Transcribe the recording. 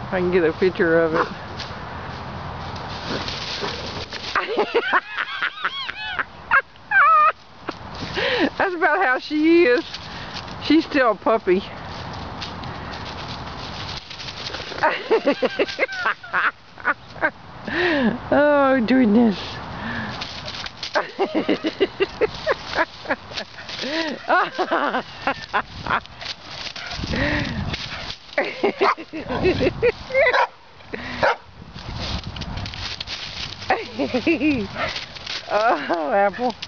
I can get a picture of it. That's about how she is. She's still a puppy. Oh goodness. Oh, Apple.